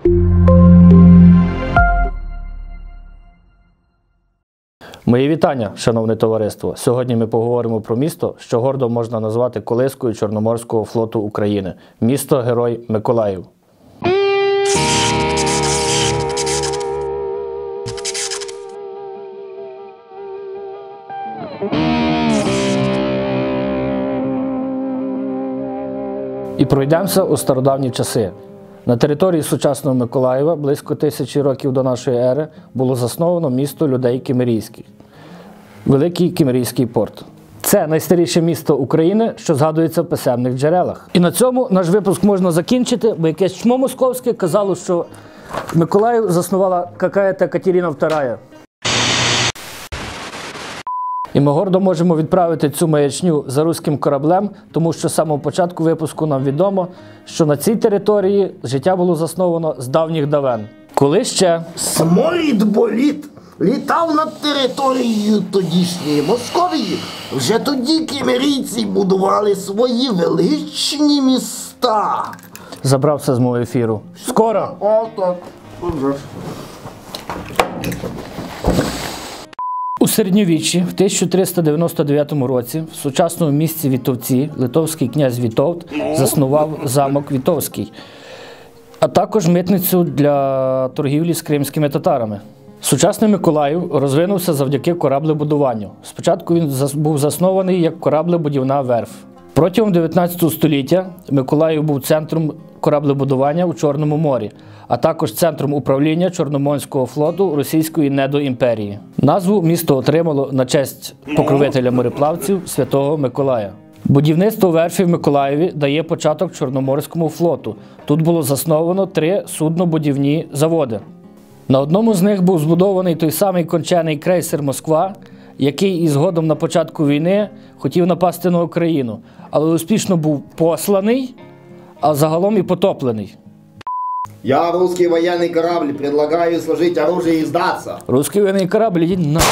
Мої вітання, шановне товариство! Сьогодні ми поговоримо про місто, що гордо можна назвати колискою Чорноморського флоту України. Місто-герой Миколаїв. І пройдемося у стародавні часи. На території сучасного Миколаєва близько 1000 років до нашої ери було засновано місто людей кімерійських – Великий Кімерійський порт. Це найстаріше місто України, що згадується в писемних джерелах. І на цьому наш випуск можна закінчити, бо якесь чмо московське казало, що Миколаїв заснувала какая-то Катерина II. І ми гордо можемо відправити цю маячню за руським кораблем, тому що з самого початку випуску нам відомо, що на цій території життя було засновано з давніх давен. Коли ще Смолід-болід літав над територією тодішньої Московії, вже тоді кімерійці будували свої величні міста. забрав все з мого ефіру. Скоро! О, так. У середньовіччі, в 1399 році, в сучасному місті Вітовці, литовський князь Вітовт заснував замок Вітовський, а також митницю для торгівлі з кримськими татарами. Сучасний Миколаїв розвинувся завдяки кораблебудуванню. Спочатку він був заснований як кораблебудівна верф. Протягом 19 століття Миколаїв був центром кораблебудування у Чорному морі, а також центром управління Чорноморського флоту Російської недоімперії. Назву місто отримало на честь покровителя мореплавців Святого Миколая. Будівництво верфі в Миколаєві дає початок Чорноморському флоту. Тут було засновано 3 суднобудівні заводи. На одному з них був збудований той самий кончений крейсер «Москва», який і згодом на початку війни хотів напасти на Україну, але успішно був посланий, а загалом і потоплений. Я, русский военный корабль, предлагаю сложить оружие и сдаться. Русский воєнний корабль, ідіть на...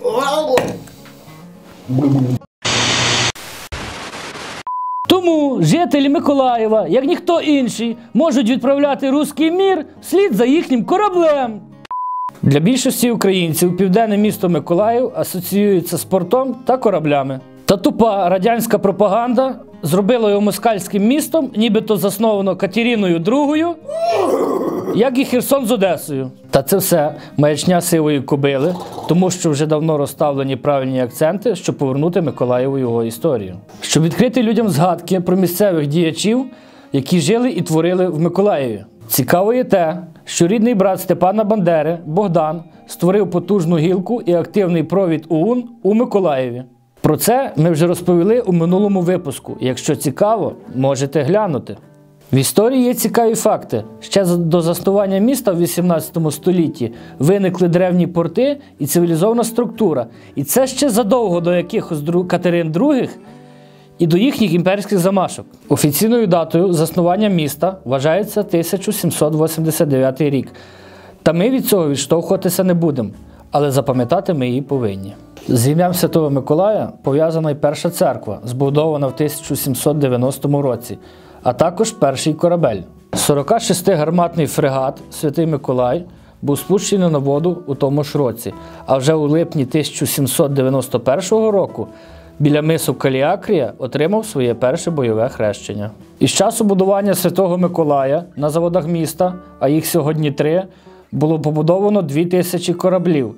Тому жителі Миколаєва, як ніхто інший, можуть відправляти руський мір вслід за їхнім кораблем. Для більшості українців південне місто Миколаїв асоціюється з портом та кораблями. Та тупа радянська пропаганда зробила його москальським містом, нібито засновано Катериною II, як і Херсон з Одесою. Та це все маячня сивої кобили, тому що вже давно розставлені правильні акценти, щоб повернути Миколаєву його історію. Щоб відкрити людям згадки про місцевих діячів, які жили і творили в Миколаєві. Цікаво є те, що рідний брат Степана Бандери, Богдан, створив потужну гілку і активний провід ОУН у Миколаєві. Про це ми вже розповіли у минулому випуску. Якщо цікаво, можете глянути. В історії є цікаві факти. Ще до заснування міста в 18 столітті виникли древні порти і цивілізована структура. І це ще задовго до якихось Катерин II і до їхніх імперських замашок. Офіційною датою заснування міста вважається 1789 рік. Та ми від цього відштовхуватися не будемо, але запам'ятати ми її повинні. З ім'ям Святого Миколая пов'язана й перша церква, збудована в 1790 році, а також перший корабель. 46-гарматний фрегат «Святий Миколай» був спущений на воду у тому ж році, а вже у липні 1791 року біля мису Каліакрія отримав своє перше бойове хрещення. Із часу будування Святого Миколая на заводах міста, а їх сьогодні 3, було побудовано 2000 кораблів.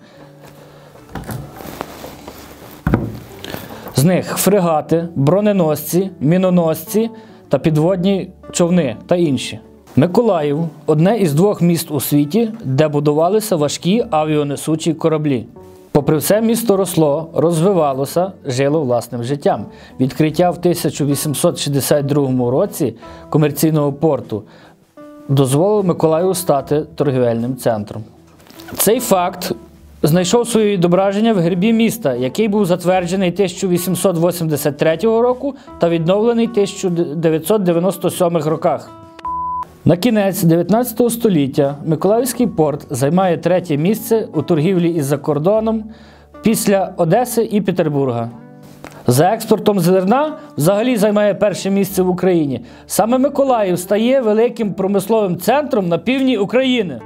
З них фрегати, броненосці, міноносці та підводні човни та інші. Миколаїв – одне із 2 міст у світі, де будувалися важкі авіанесучі кораблі. Попри все, місто росло, розвивалося, жило власним життям. Відкриття в 1862 році комерційного порту дозволило Миколаєву стати торгівельним центром. Цей факт знайшов своє відображення в гербі міста, який був затверджений 1883 року та відновлений в 1997 роках. На кінець 19 століття Миколаївський порт займає 3-є місце у торгівлі із-за кордоном після Одеси і Петербурга. За експортом зерна взагалі займає перше місце в Україні. Саме Миколаїв стає великим промисловим центром на півдні України.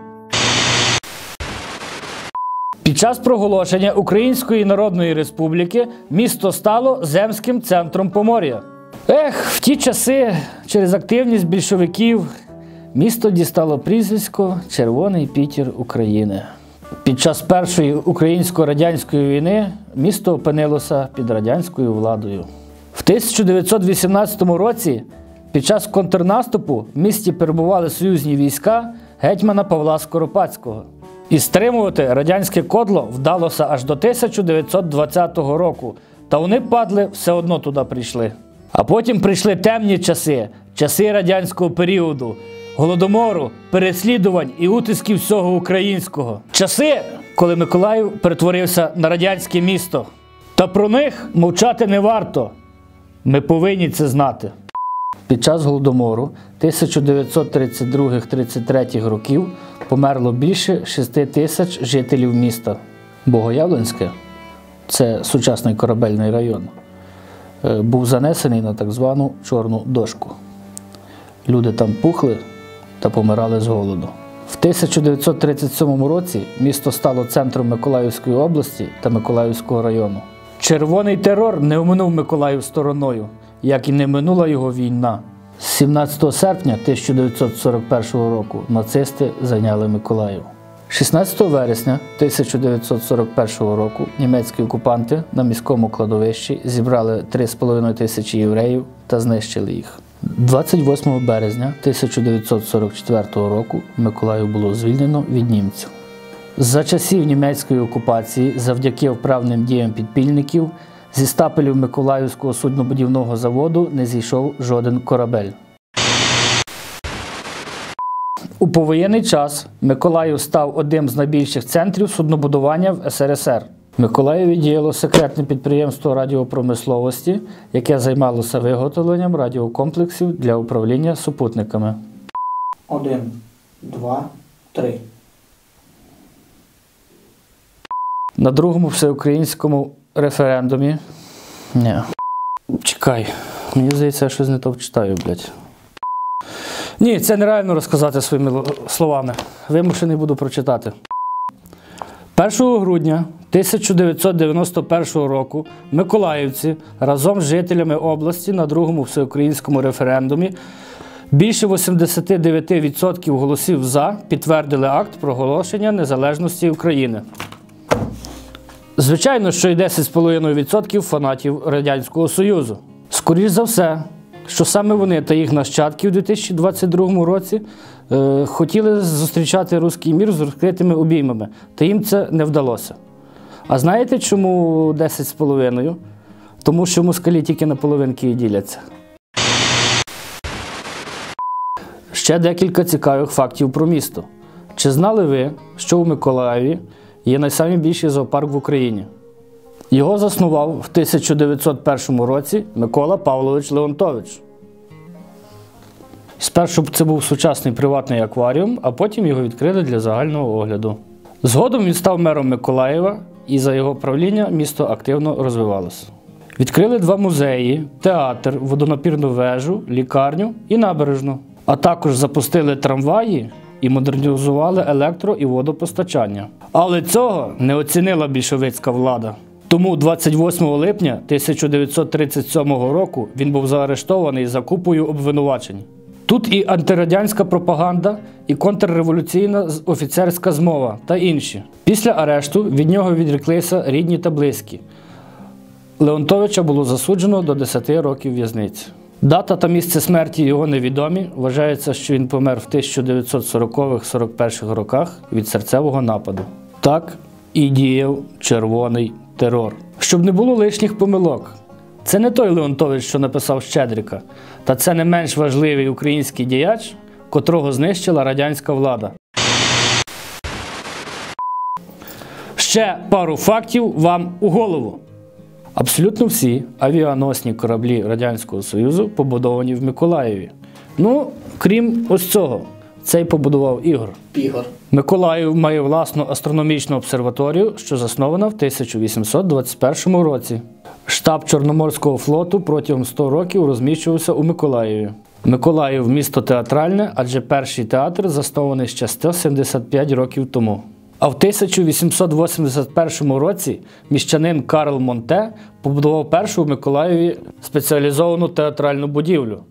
Під час проголошення Української Народної Республіки місто стало земським центром Помор'я. В ті часи через активність більшовиків місто дістало прізвисько «Червоний Пітер України». Під час Першої українсько-радянської війни місто опинилося під радянською владою. В 1918 році під час контрнаступу в місті перебували союзні війська гетьмана Павла Скоропадського. І стримувати радянське кодло вдалося аж до 1920 року, та вони, падли, все одно туди прийшли. А потім прийшли темні часи, часи радянського періоду, голодомору, переслідувань і утисків всього українського. Часи, коли Миколаїв перетворився на радянське місто. Та про них мовчати не варто. Ми повинні це знати. Під час голодомору 1932-33 років померло більше 6 тисяч жителів міста. Богоявленське, це сучасний корабельний район, був занесений на так звану чорну дошку. Люди там пухли та помирали з голоду. В 1937 році місто стало центром Миколаївської області та Миколаївського району. Червоний терор не оминув Миколаїв стороною, як і не минула його війна. З 17 серпня 1941 року нацисти зайняли Миколаїв. 16 вересня 1941 року німецькі окупанти на міському кладовищі зібрали 3,5 тисячі євреїв та знищили їх. 28 березня 1944 року Миколаїв було звільнено від німців. За часів німецької окупації, завдяки вправним діям підпільників, зі стапелів Миколаївського суднобудівного заводу не зійшов жоден корабель. У повоєнний час Миколаїв став одним з найбільших центрів суднобудування в СРСР. В Миколаєві діяло секретне підприємство радіопромисловості, яке займалося виготовленням радіокомплексів для управління супутниками. 1, 2, 3. На другому всеукраїнському референдумі... Чекай, мені здається, я щось не то читаю, блядь. Ні, це нереально розказати своїми словами. Вимушений буду прочитати. 1 грудня 1991 року миколаївці разом з жителями області на другому всеукраїнському референдумі більше 89% голосів «за» підтвердили акт проголошення незалежності України. Звичайно, що й 10,5% фанатів Радянського Союзу. Скоріш за все, що саме вони та їх нащадки у 2022 році хотіли зустрічати руський мір з розкритими обіймами, та їм це не вдалося. А знаєте, чому 10,5? Тому що москалі тільки на половинки і діляться. Ще декілька цікавих фактів про місто. Чи знали ви, що у Миколаєві є найбільший зоопарк в Україні? Його заснував в 1901 році Микола Павлович Леонтович. Спершу це був сучасний приватний акваріум, а потім його відкрили для загального огляду. Згодом він став мером Миколаєва, і за його правління місто активно розвивалося. Відкрили 2 музеї, театр, водонапірну вежу, лікарню і набережну. А також запустили трамваї і модернізували електро- і водопостачання. Але цього не оцінила більшовицька влада. Тому 28 липня 1937 року він був заарештований за купою обвинувачень. Тут і антирадянська пропаганда, і контрреволюційна офіцерська змова та інші. Після арешту від нього відреклися рідні та близькі. Леонтовича було засуджено до 10 років в'язниці. Дата та місце смерті його невідомі. Вважається, що він помер в 1940-41 роках від серцевого нападу. Так і діяв червоний терор. Щоб не було лишніх помилок. Це не той Леонтович, що написав Щедрика, та це не менш важливий український діяч, котрого знищила радянська влада. Ще пару фактів вам у голову. Абсолютно всі авіаносні кораблі Радянського Союзу побудовані в Миколаєві. Ну, крім ось цього. Цей побудував Ігор. Миколаїв має власну астрономічну обсерваторію, що заснована в 1821 році. Штаб Чорноморського флоту протягом 100 років розміщувався у Миколаєві. Миколаїв – місто театральне, адже перший театр заснований ще 175 років тому. А в 1881 році міщанин Карл Монте побудував першу в Миколаєві спеціалізовану театральну будівлю.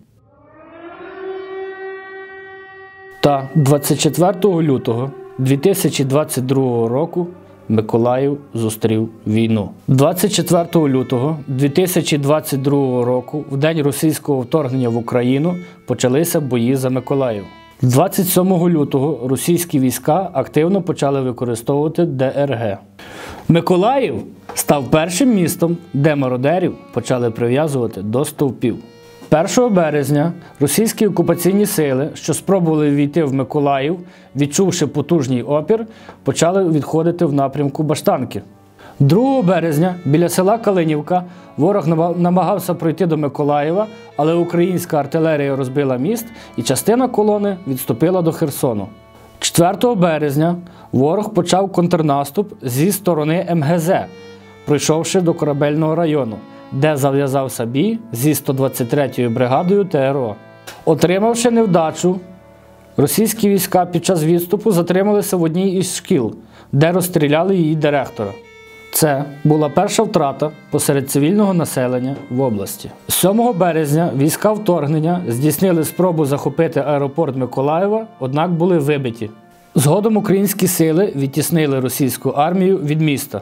Та 24 лютого 2022 року Миколаїв зустрів війну. 24 лютого 2022 року, в день російського вторгнення в Україну, почалися бої за Миколаїв. 27 лютого російські війська активно почали використовувати ДРГ. Миколаїв став першим містом, де мародерів почали прив'язувати до стовпів. 1 березня російські окупаційні сили, що спробували ввійти в Миколаїв, відчувши потужний опір, почали відходити в напрямку Баштанки. 2 березня біля села Калинівка ворог намагався пройти до Миколаєва, але українська артилерія розбила міст і частина колони відступила до Херсону. 4 березня ворог почав контрнаступ зі сторони МГЗ, пройшовши до Корабельного району, де зав'язався бій зі 123-ю бригадою ТРО. Отримавши невдачу, російські війська під час відступу затрималися в одній із шкіл, де розстріляли її директора. Це була перша втрата посеред цивільного населення в області. 7 березня війська вторгнення здійснили спробу захопити аеропорт Миколаєва, однак були вибиті. Згодом українські сили відтіснили російську армію від міста.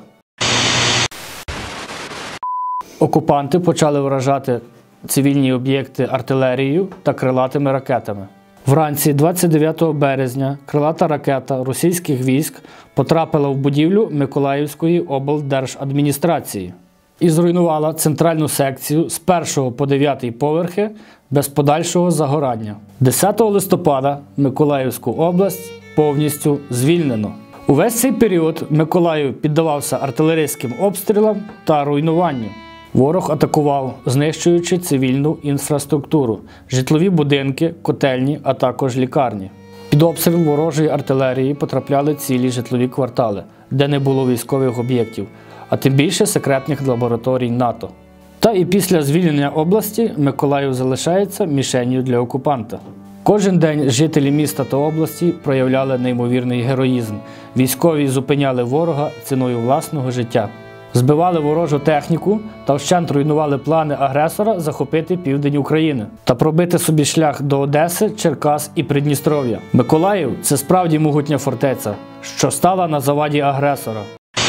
Окупанти почали вражати цивільні об'єкти артилерією та крилатими ракетами. Вранці 29 березня крилата ракета російських військ потрапила в будівлю Миколаївської облдержадміністрації і зруйнувала центральну секцію з 1 по 9 поверхи без подальшого загорання. 10 листопада Миколаївську область повністю звільнено. Увесь цей період Миколаїв піддавався артилерійським обстрілам та руйнуванню. Ворог атакував, знищуючи цивільну інфраструктуру, житлові будинки, котельні, а також лікарні. Під обстріл ворожої артилерії потрапляли цілі житлові квартали, де не було військових об'єктів, а тим більше секретних лабораторій НАТО. Та і після звільнення області Миколаїв залишається мішенью для окупанта. Кожен день жителі міста та області проявляли неймовірний героїзм. Військові зупиняли ворога ціною власного життя. Збивали ворожу техніку та вщент руйнували плани агресора захопити південь України та пробити собі шлях до Одеси, Черкас і Придністров'я. Миколаїв – це справді могутня фортеця, що стала на заваді агресора.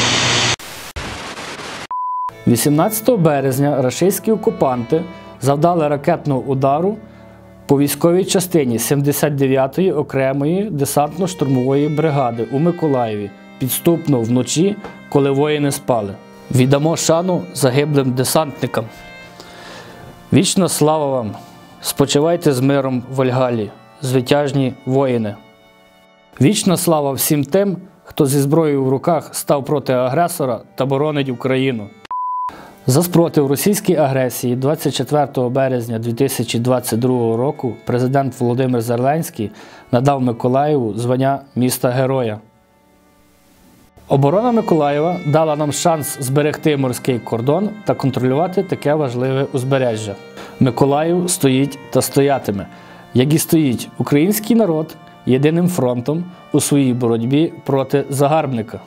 18 березня рашистські окупанти завдали ракетного удару по військовій частині 79-ї окремої десантно-штурмової бригади у Миколаєві підступно вночі, коли воїни спали. Віддамо шану загиблим десантникам. Вічна слава вам! Спочивайте з миром в Вальгаллі, звитяжні воїни! Вічна слава всім тим, хто зі зброєю в руках став проти агресора та боронить Україну. За спротив російській агресії 24 березня 2022 року президент Володимир Зеленський надав Миколаєву звання міста-героя. Оборона Миколаєва дала нам шанс зберегти морський кордон та контролювати таке важливе узбережжя. Миколаїв стоїть та стоятиме, як і стоїть український народ єдиним фронтом у своїй боротьбі проти загарбника.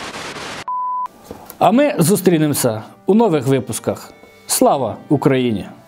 А ми зустрінемося у нових випусках. Слава Україні!